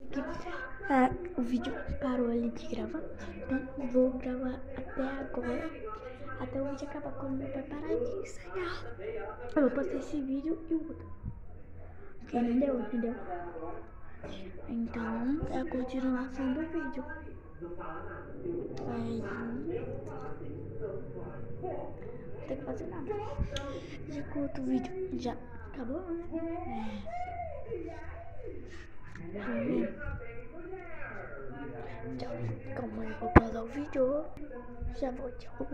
O vídeo parou ali de gravar, então vou gravar até agora, até o vídeo acabar. Quando meu pai parar de ensaiar, eu vou postar esse vídeo e o outro, porque não deu, entendeu? Então é a continuação do vídeo. Aí não tem que fazer nada. Já que o outro vídeo já acabou, né? Tchau. Calma aí, vou pausar o vídeo. Já vou, tchau.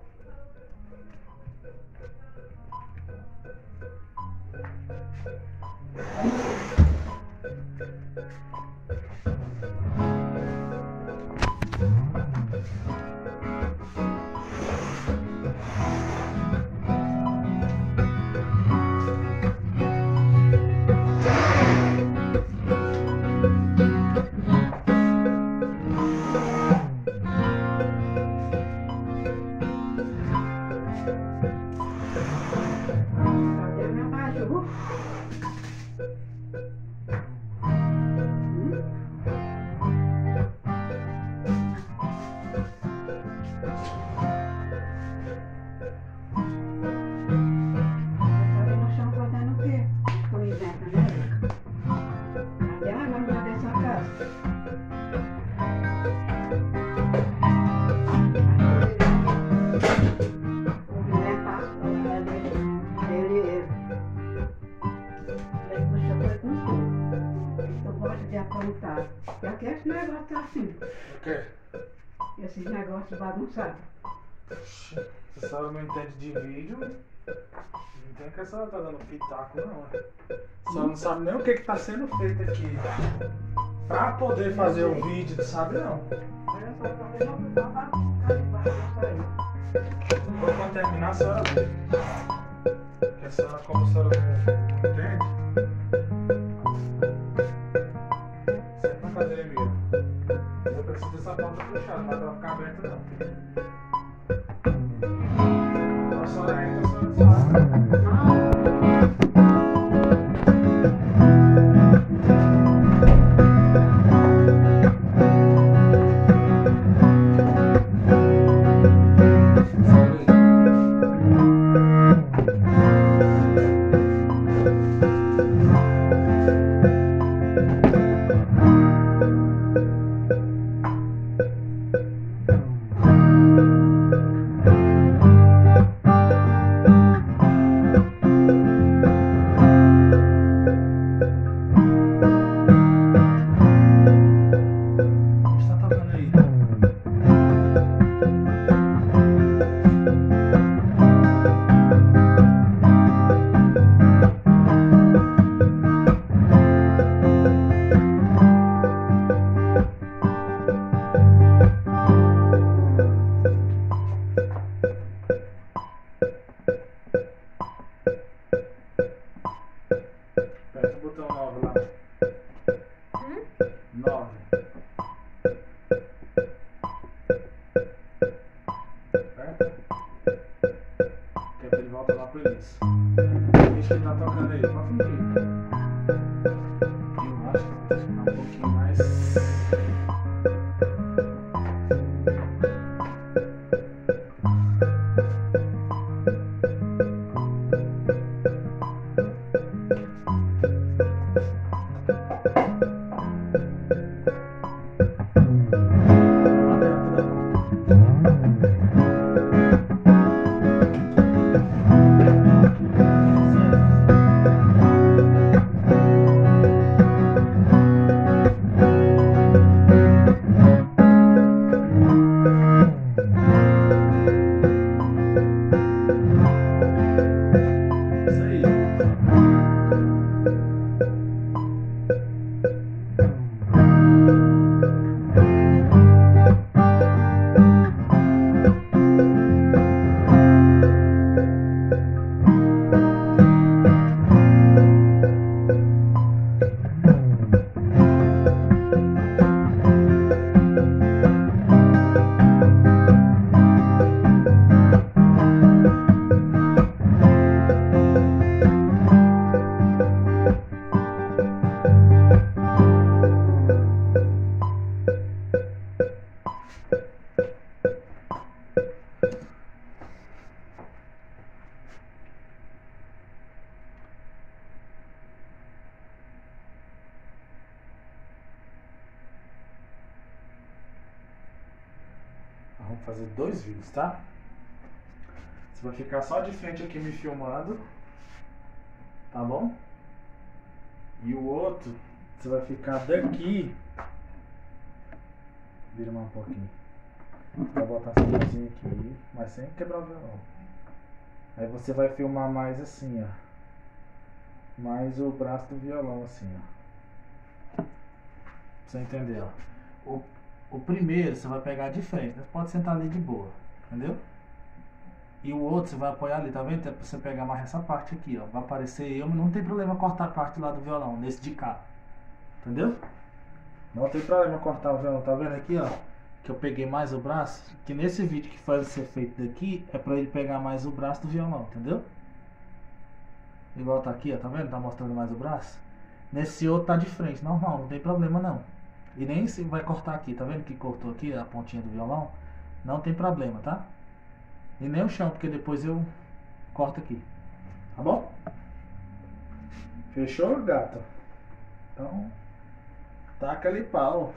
Pra que esse negócio tá assim? O quê? Esses negócios bagunçados. Se a senhora não entende de vídeo, não tem que a senhora tá dando pitaco, não. A senhora não sabe nem o que tá sendo feito aqui. Pra poder fazer o vídeo, não sabe não. Olha só, talvez não vá bagunçar aí. Depois quando terminar, a senhora vê. Porque a senhora, como a senhora não entende, senta na cadeira mesmo. Eu preciso dessa porta fechada, não vai pra ficar aberta não. A senhora entra, a senhora sai. Aperta o botão 9 lá. 9. Aperta. Que é pra ele voltar lá pro início. Deixa que ele tá tocando aí, pode fingir. Eu acho que vou ficar um pouquinho mais. vamos fazer 2 vídeos, tá? Você vai ficar só de frente aqui me filmando, tá bom? E o outro, você vai ficar daqui. Vira mais um pouquinho. Vai botar essa mãozinha aqui, mas sem quebrar o violão. Aí você vai filmar mais assim, ó. Mais o braço do violão, assim, ó. Pra você entender, ó. O primeiro você vai pegar de frente, né? Pode sentar ali de boa, entendeu? E o outro você vai apoiar ali, tá vendo? É pra você pegar mais essa parte aqui, ó. Vai aparecer eu, mas não tem problema cortar a parte lá do violão, nesse de cá. Entendeu? Não tem problema cortar o violão, tá vendo aqui, ó? Que eu peguei mais o braço. Que nesse vídeo que vai ser feito daqui, é pra ele pegar mais o braço do violão, entendeu? Igual tá aqui, ó, tá vendo? Tá mostrando mais o braço. Nesse outro tá de frente, normal, não tem problema não. E nem se vai cortar aqui, tá vendo que cortou aqui a pontinha do violão? Não tem problema, tá? E nem o chão, porque depois eu corto aqui. Tá bom? Fechou, gato? Então, taca ali pau.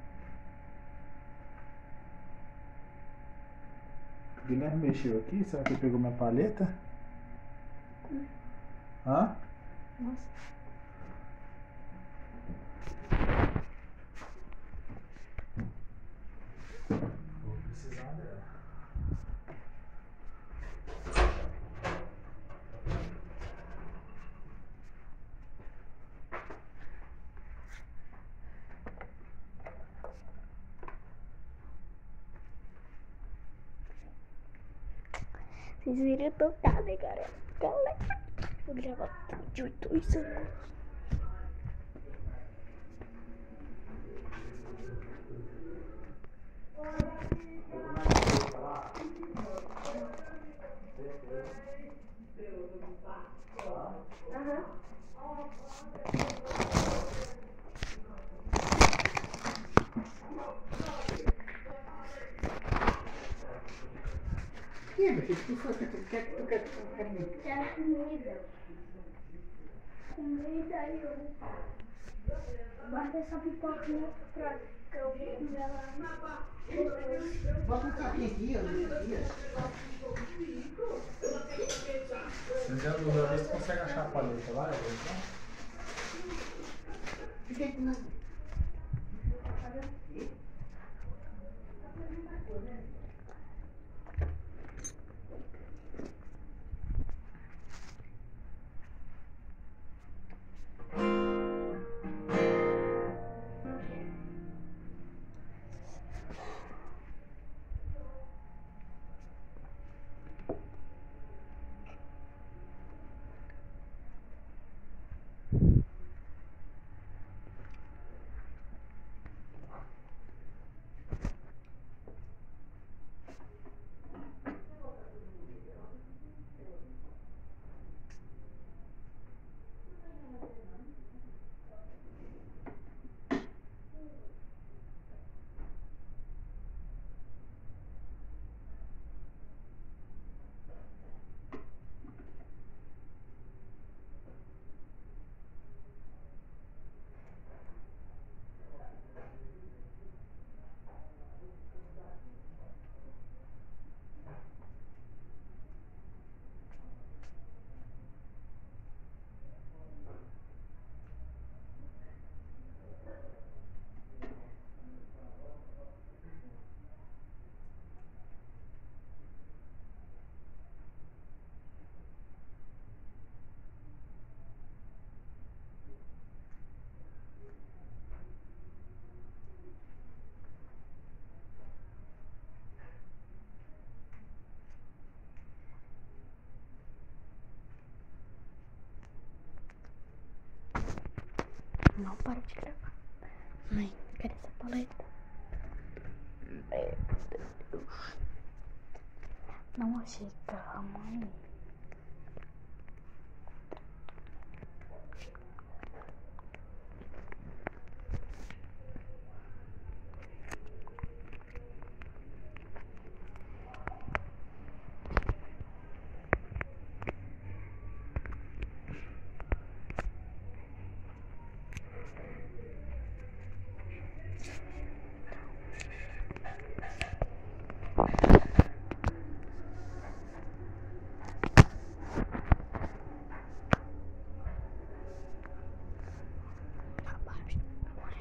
O Guilherme mexeu aqui, será que ele pegou minha palheta? Hã? Nossa. Vou precisar dela. Vocês viram tocar, né, galera? Vou gravar tudo de 2 anos. E aí, meu filho, o que foi que tu quer comer? Quero comida. Comida e eu guardo essa pipoca no outro prato, que eu vou comer ela depois. Bota um capinha aqui, ó, aqui, Você já viu, ver se consegue achar a palheta lá? Fica aí com nada. Não para de gravar. Mãe, cadê essa paleta? Meu Deus. Não achei, calma, mãe.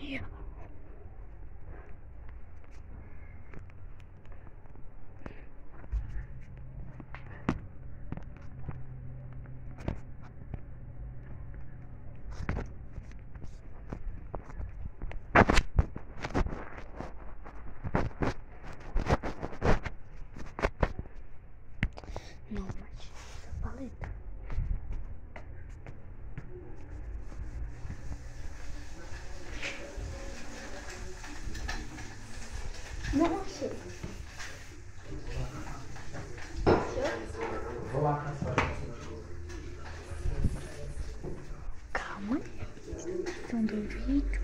Não, mas essa paleta. Não achei. Vou lá caçar. Calma. Estão do vídeo.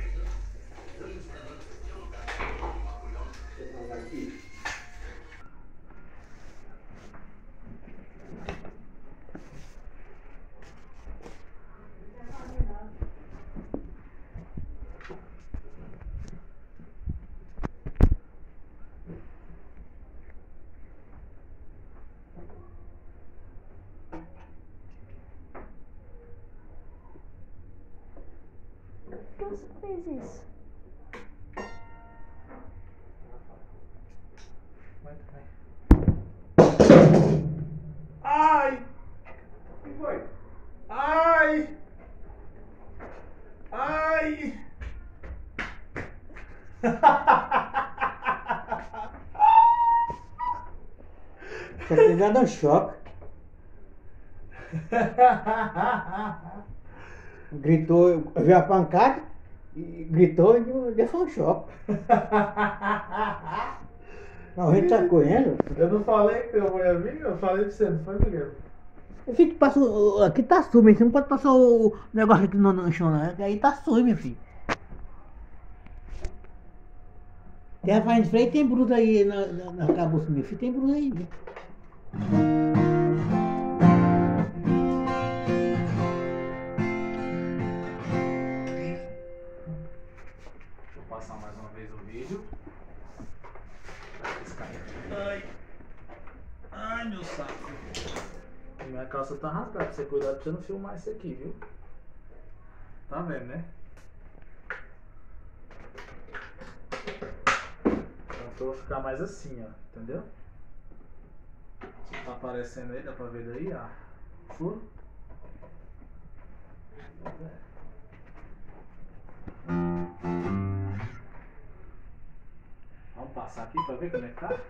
Por que você fez isso? Muito bem. Ai! O que foi? Ai! Ai! Você tem dado um choque. Gritou, viu a pancada, e gritou e deu só um choque. Não, a gente tá correndo. Eu não falei que eu ia vir, eu falei pra você, não foi, Miguel? Eu fico passando. Aqui tá sujo, você não pode passar o negócio aqui no chão, não. Aí tá sujo, meu filho. Tem a farinha de freio e tem brusa aí na cabeça, meu filho. Tem brusa aí, viu? Deixa eu passar mais uma vez o vídeo. Ai! Ai, meu saco! Minha calça tá rasgada, pra você cuidar pra você não filmar isso aqui, viu? Tá vendo, né? Então eu vou ficar mais assim, ó, entendeu? Tá aparecendo aí, dá pra ver daí, ó. Furo. Vamos passar aqui pra ver como é que tá?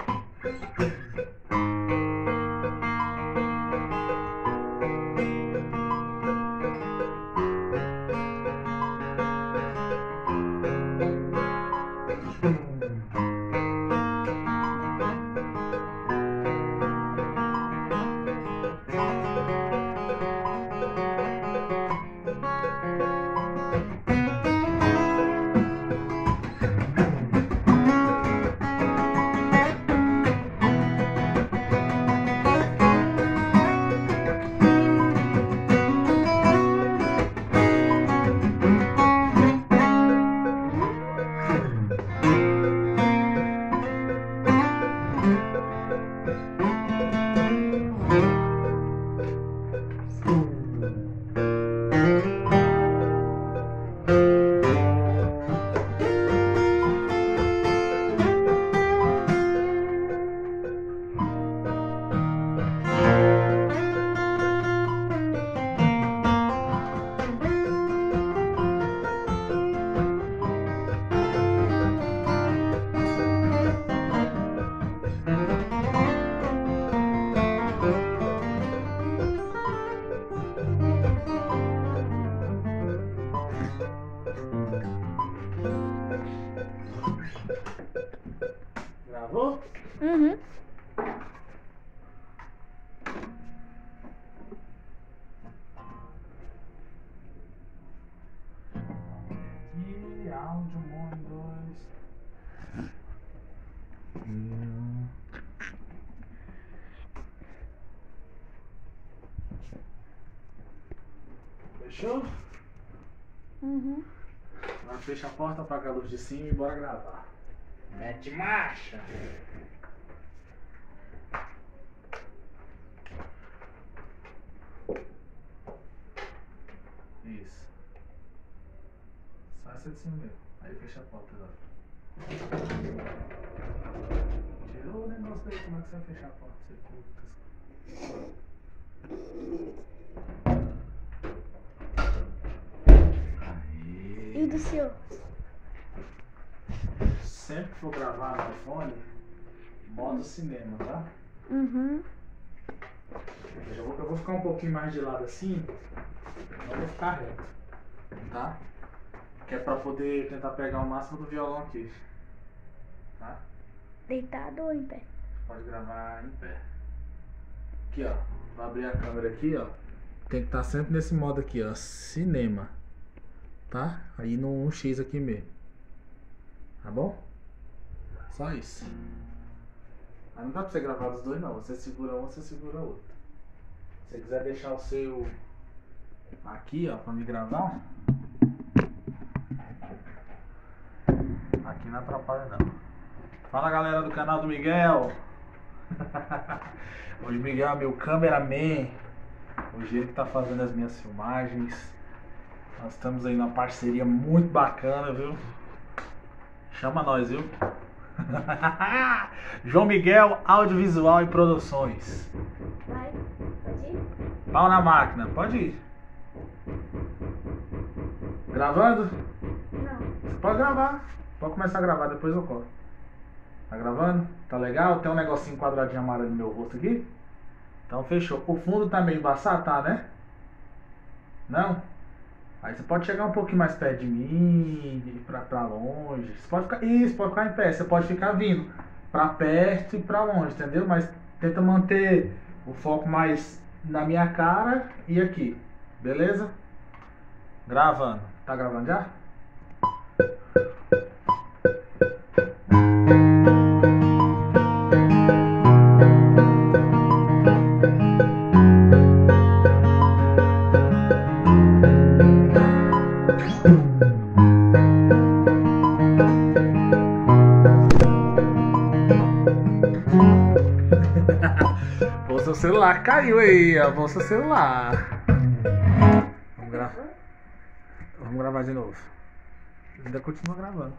Gravou? Uhum. E áudio, um, dois. Fechou? Uhum. Agora fecha a porta, apaga a luz de cima e bora gravar. Mete marcha! Isso. Só essa ser de cima mesmo. Aí fecha a porta agora. Tirou o negócio daí, como é que você vai fechar a porta? Você Aí. E o do senhor? Sempre que for gravar no iPhone, modo cinema, tá? Uhum. Eu vou ficar um pouquinho mais de lado assim, não vou ficar reto, tá? Que é pra poder tentar pegar o máximo do violão aqui, tá? Deitado ou em pé? Pode gravar em pé. Aqui, ó, vou abrir a câmera aqui, ó. Tem que estar sempre nesse modo aqui, ó, cinema, tá? Aí no X aqui mesmo, tá bom? Só isso. Mas não dá pra você gravar dos dois não, você segura um, você segura outro. Se você quiser deixar o seu aqui, ó, pra me gravar, aqui não atrapalha não. Fala galera do canal do Miguel. Hoje o Miguel é meu cameraman. Hoje ele que tá fazendo as minhas filmagens. Nós estamos aí numa parceria muito bacana, viu? Chama nós, viu? João Miguel Audiovisual e Produções. Vai, pode ir? Pau na máquina, pode ir. Gravando? Não. Você pode gravar. Pode começar a gravar, depois eu corto. Tá gravando? Tá legal? Tem um negocinho quadradinho amarelo no meu rosto aqui? Então fechou. O fundo tá meio embaçado, tá, né? Não? Aí você pode chegar um pouquinho mais perto de mim, ir pra longe. Você pode ficar. Isso, pode ficar em pé. Você pode ficar vindo pra perto e pra longe, entendeu? Mas tenta manter o foco mais na minha cara e aqui. Beleza? Gravando. Tá gravando já? Bolsa celular caiu aí, a bolsa celular. Vamos gravar de novo. Ainda continua gravando.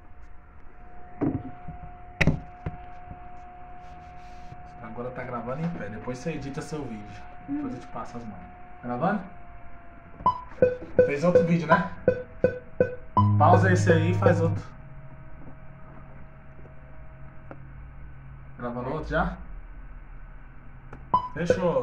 Agora tá gravando em pé. Depois você edita seu vídeo. Depois eu te passo as mãos. Gravando? Fez outro vídeo, né? Pausa esse aí e faz outro. Gravando outro já? Fechou.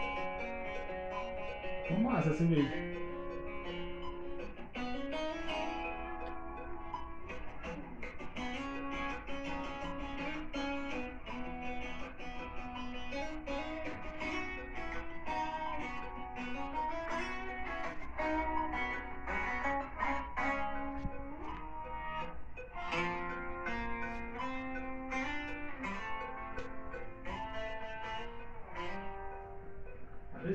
Ficou massa esse vídeo.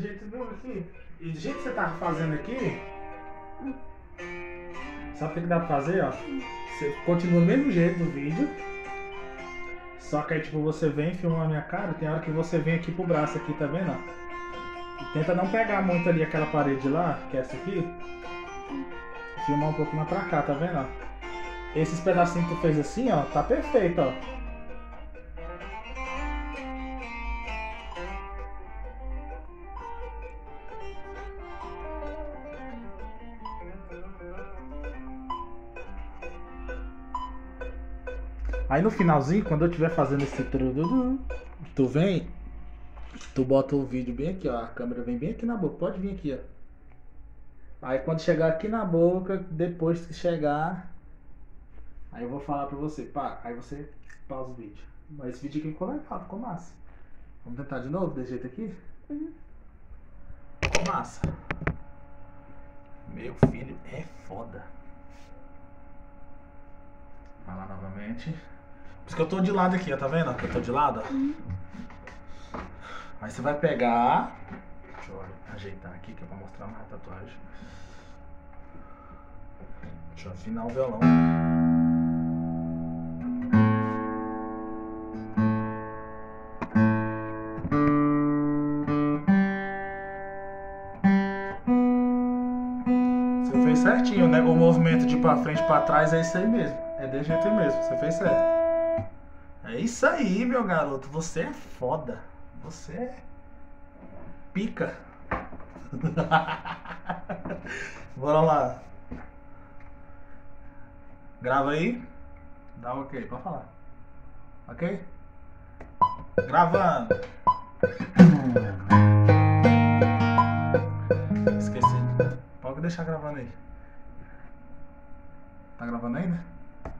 jeito mesmo aqui. E do jeito que você tá fazendo aqui, sabe o que dá pra fazer, ó? Você continua do mesmo jeito do vídeo. Só que aí tipo, você vem filmar a minha cara, tem hora que você vem aqui pro braço aqui, tá vendo? Ó? E tenta não pegar muito ali aquela parede lá, que é essa aqui. Filmar um pouco mais pra cá, tá vendo? Ó? Esses pedacinhos que tu fez assim, ó, tá perfeito, ó. Aí no finalzinho, quando eu estiver fazendo esse trududu, tu vem, tu bota o vídeo bem aqui, ó. A câmera vem bem aqui na boca, pode vir aqui, ó. Aí quando chegar aqui na boca, depois que chegar, aí eu vou falar pra você, pá, aí você pausa o vídeo. Mas esse vídeo aqui ficou legal, ficou massa. Vamos tentar de novo, desse jeito aqui? Ficou massa. Meu filho é foda. Vai lá novamente. Por isso que eu tô de lado aqui, ó, tá vendo? Que eu tô de lado, ó. Aí você vai pegar. Deixa eu ajeitar aqui que é pra mostrar mais a tatuagem. Deixa eu afinar o violão. Você fez certinho, né? O movimento de pra frente e pra trás é isso aí mesmo. É desse jeito aí mesmo, você fez certo. É isso aí, meu garoto. Você é foda. Você é pica. Bora lá. Grava aí. Dá um ok, pode falar. Ok? Gravando. Esqueci. Pode deixar gravando aí. Tá gravando ainda?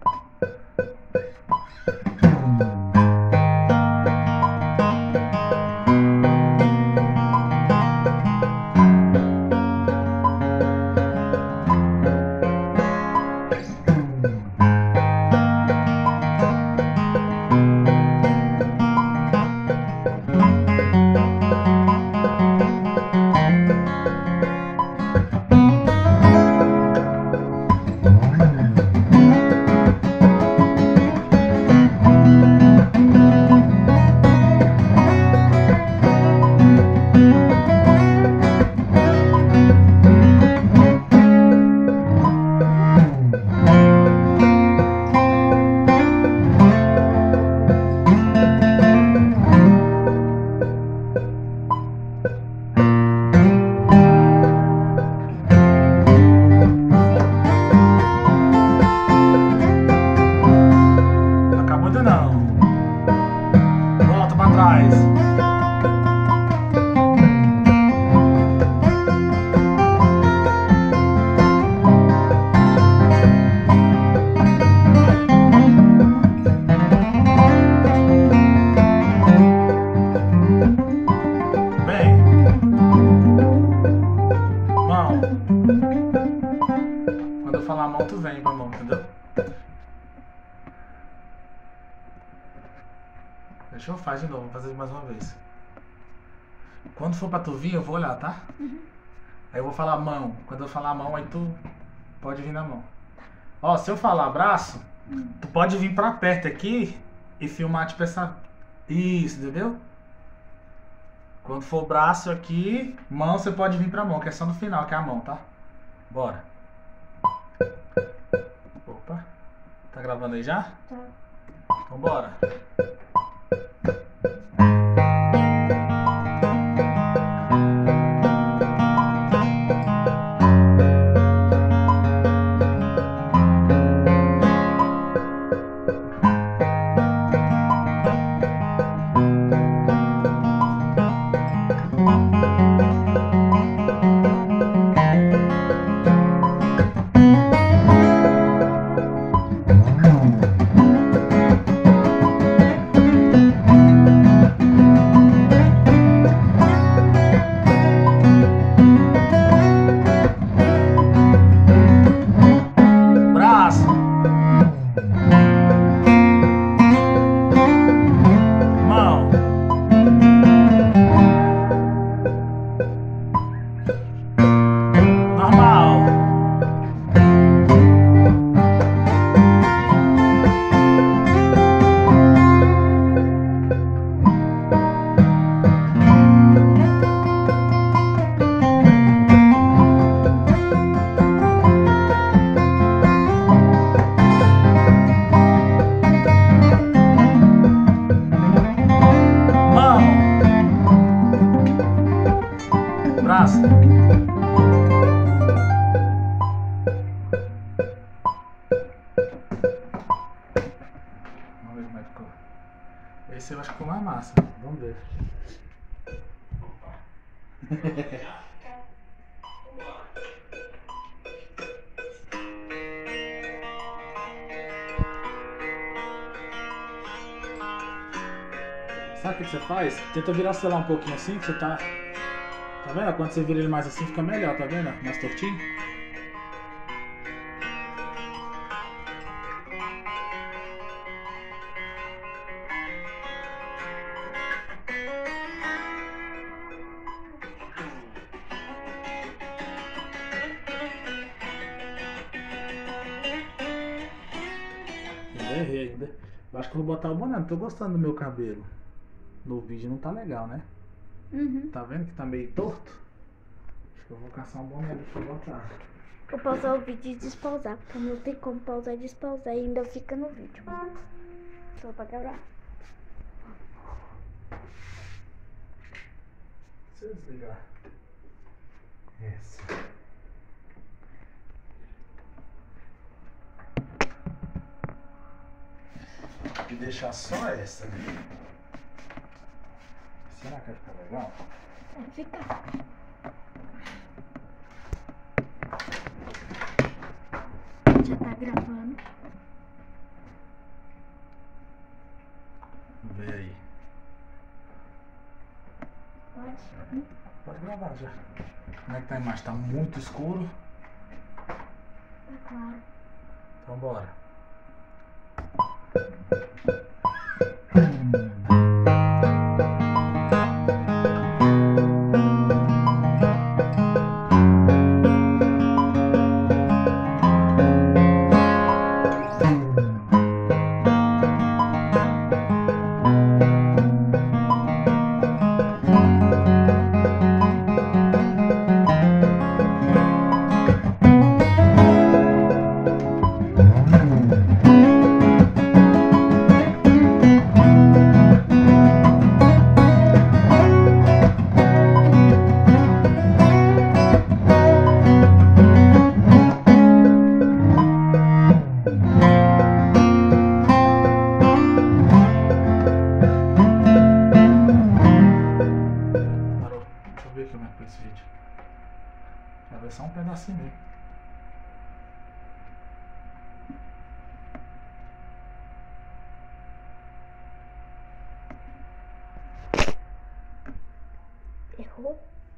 Deixa eu fazer de novo, vou fazer mais uma vez. Quando for pra tu vir, eu vou olhar, tá? Aí eu vou falar mão. Quando eu falar mão, aí tu pode vir na mão. Ó, se eu falar braço, tu pode vir pra perto aqui e filmar tipo essa... Isso, entendeu? Quando for braço aqui, mão, você pode vir pra mão, que é só no final, que é a mão, tá? Bora. Opa. Tá gravando aí já? Tá. Então bora. Esse eu acho que ficou mais massa. Vamos ver. Sabe o que você faz? Tenta virar o celular um pouquinho assim, que você tá... Tá vendo? Quando você vira ele mais assim, fica melhor, tá vendo? Mais tortinho. Errei ainda. Eu acho que eu vou botar o boné. Não tô gostando do meu cabelo. No vídeo não tá legal, né? Uhum. Tá vendo que tá meio torto? Acho que eu vou caçar um boné pra botar. Vou pausar o vídeo e despausar, porque não tem como pausar e despausar e ainda fica no vídeo. Só pra gravar. Se eu desligar essa. E deixar só essa. Será que vai ficar legal? Fica. Já tá gravando. Vê aí. Pode? Pode gravar já. Como é que tá a imagem? Tá muito escuro? Tá claro. Então bora. Vai ver só um pedacinho mesmo. Errou?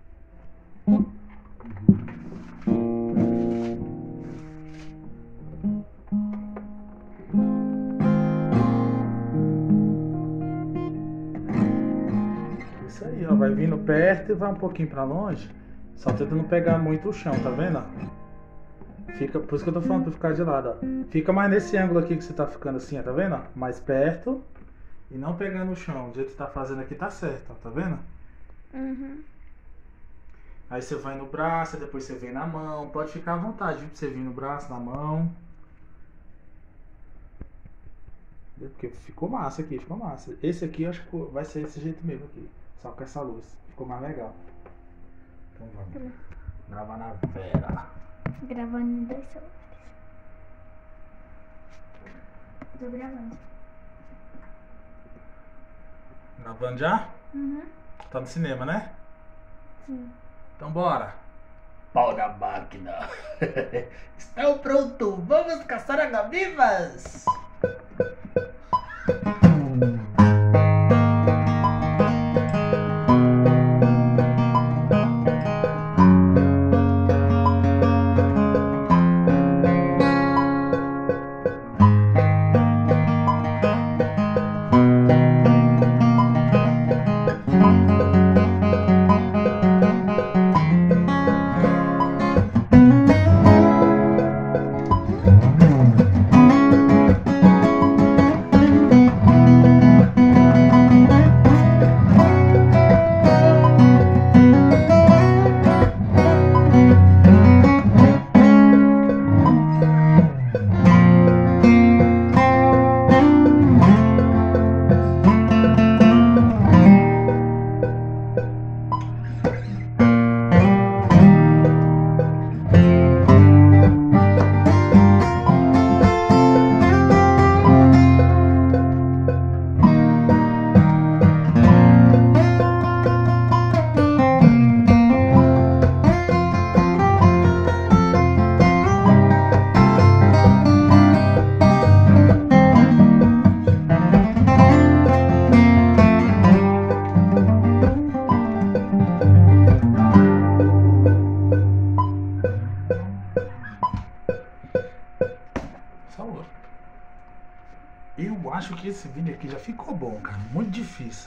Isso aí, ó. Vai vindo perto e vai um pouquinho pra longe. Só tenta não pegar muito o chão, tá vendo? Fica, por isso que eu tô falando pra ficar de lado, ó. Fica mais nesse ângulo aqui que você tá ficando assim, ó, tá vendo? Mais perto e não pegando o chão. Do jeito que você tá fazendo aqui tá certo, ó, tá vendo? Uhum. Aí você vai no braço, depois você vem na mão. Pode ficar à vontade, viu? Pra você vir no braço, na mão. Porque ficou massa aqui, ficou massa. Esse aqui eu acho que vai ser desse jeito mesmo aqui. Só com essa luz. Ficou mais legal. Então vamos. Gravar na Vera. Gravando em 2 celulares. Tô gravando. Gravando já? Uhum. Tá no cinema, né? Sim. Então bora. Pau na máquina. Estão pronto. Vamos caçar água-vivas. Eu acho que esse vídeo aqui já ficou bom, cara. Muito difícil.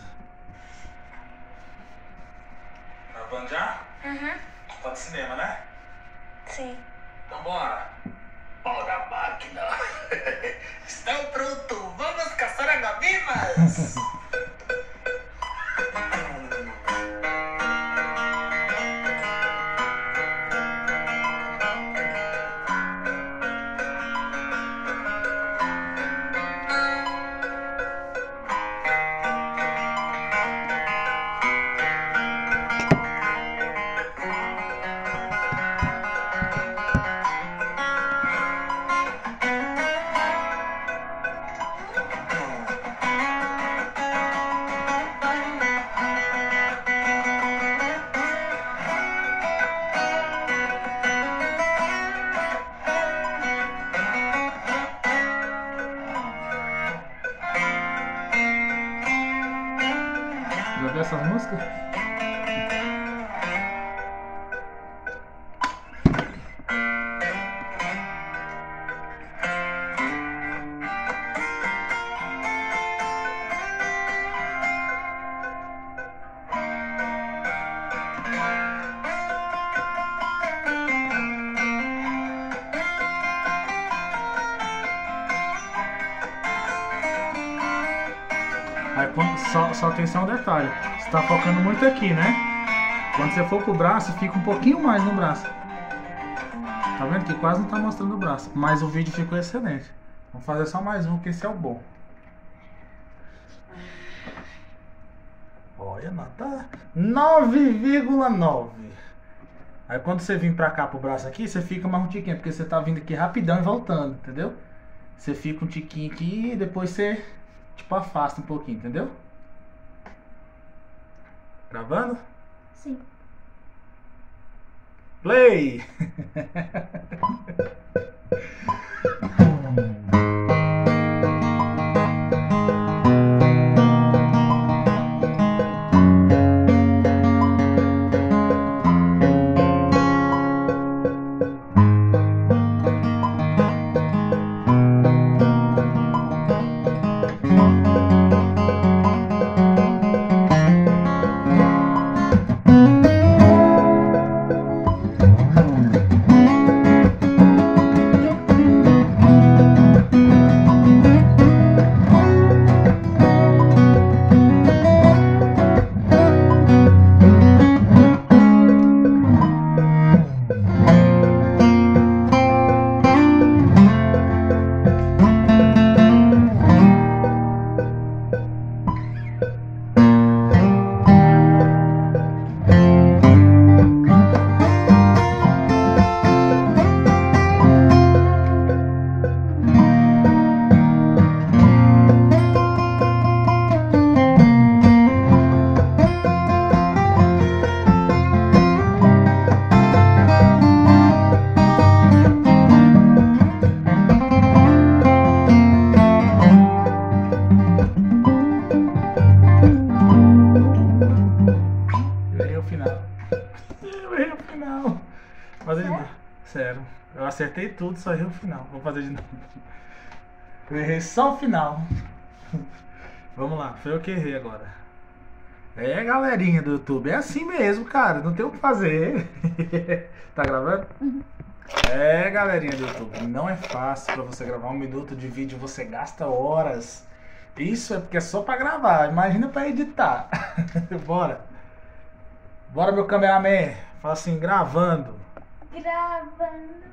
Gravando já? Uhum. Tá no cinema, né? Sim. Então bora. Pau da máquina. Estão prontos. Vamos caçar água-vivas. Já viu essas músicas? Aí, só atenção um detalhe, você tá focando muito aqui, né? Quando você for pro braço, fica um pouquinho mais no braço. Tá vendo que quase não tá mostrando o braço, mas o vídeo ficou excelente. Vamos fazer só mais um, que esse é o bom. Olha, nota 9,9. Aí quando você vir pra cá pro braço aqui, você fica mais um tiquinho, porque você tá vindo aqui rapidão e voltando, entendeu? Você fica um tiquinho aqui e depois você... tipo, afasta um pouquinho, entendeu? Gravando? Sim. Play! Fazer de novo. Sério. Eu acertei tudo, só errei o final. Vou fazer de novo. Eu errei só o final. Vamos lá, foi eu que errei agora. É, galerinha do YouTube, é assim mesmo, cara. Não tem o que fazer. Tá gravando? Uhum. É, galerinha do YouTube, não é fácil pra você gravar 1 minuto de vídeo, você gasta horas. Isso é porque é só pra gravar, imagina pra editar. Bora. Bora, meu cameraman. Fala assim, gravando. Gravando.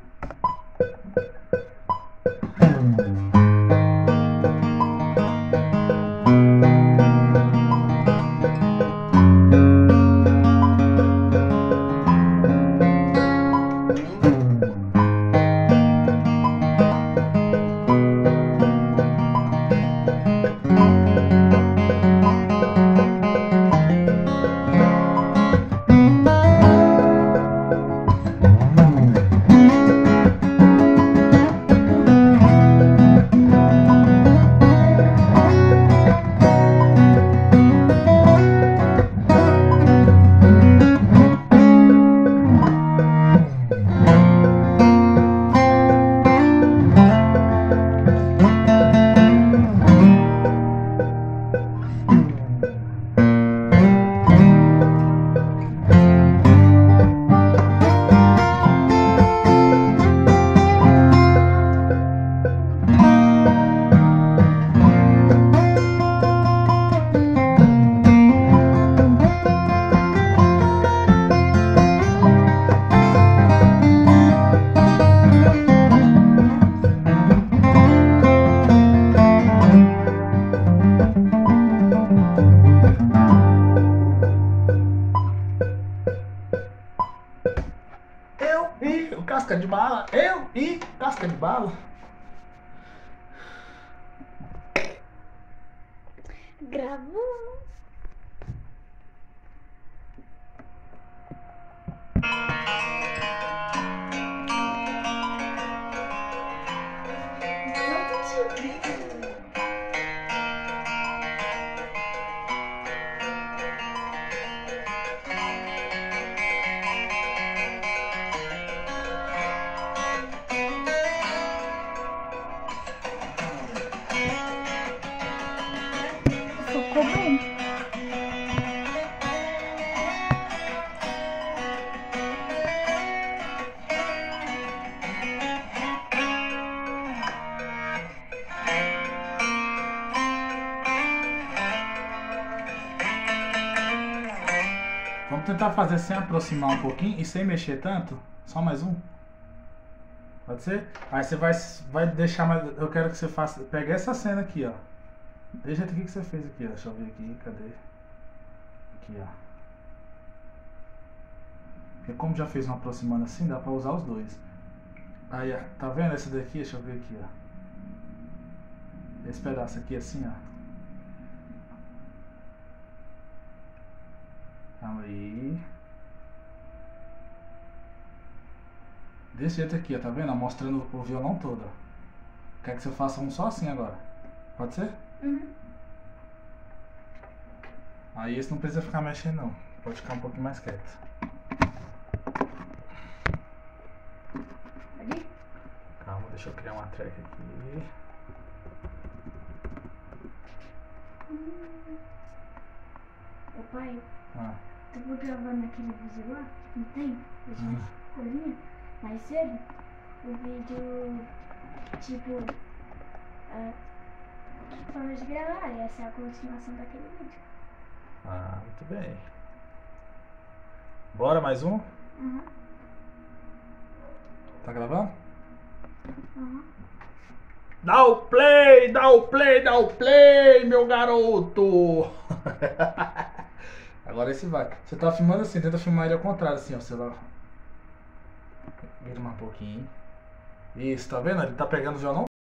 Gravou. Ficou bom. Vamos tentar fazer sem aproximar um pouquinho e sem mexer tanto. Só mais um. Pode ser? Aí você vai deixar mais. Eu quero que você faça. Pegue essa cena aqui, ó. Do jeito que você fez aqui, ó. Deixa eu ver aqui. Cadê? Aqui, ó. Porque como já fez uma aproximando assim, dá pra usar os dois. Aí, ó. Tá vendo esse daqui? Deixa eu ver aqui, ó. Esse pedaço aqui assim, ó. Calma aí. Desse jeito aqui, ó, tá vendo? Mostrando o violão todo, ó. Quer que você faça um só assim agora? Pode ser? Uhum. Aí esse não precisa ficar mexendo não. Pode ficar um pouquinho mais quieto. Ali? Calma, deixa eu criar uma track aqui. Ô pai, Ah, tu foi gravando naquele vídeo lá? Não tem? Corinha? Mais cedo? O vídeo, tipo, que falamos de gravar, e essa é a continuação daquele vídeo. ah, muito bem. Bora mais um? Uhum. Tá gravando? Uhum. Dá o play, dá o play, dá o play, meu garoto! Agora esse vai. Você tá filmando assim, tenta filmar ele ao contrário, assim, ó. Você vai. Vira mais um pouquinho. Isso, tá vendo? Ele tá pegando o violão.